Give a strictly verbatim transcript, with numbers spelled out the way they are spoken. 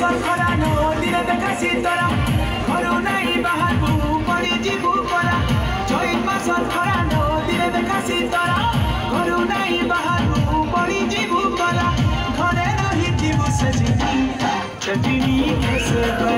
मासर खरा नदी देखा शीतरा घर नहीं बाहर पड़ी जीवु परा चैत मासर खरा नदी देखा शीतरा घर नहीं बाहर पड़ी जीवु परा घरे रही जीवु सजनी सजनी कैसे